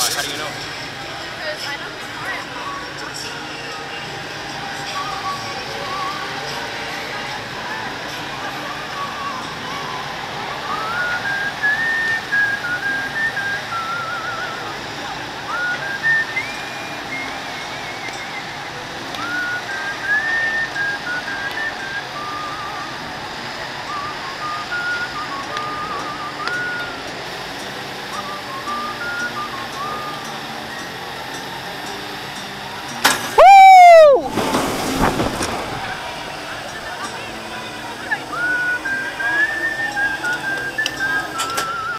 Why? How do you know? Because I know his car.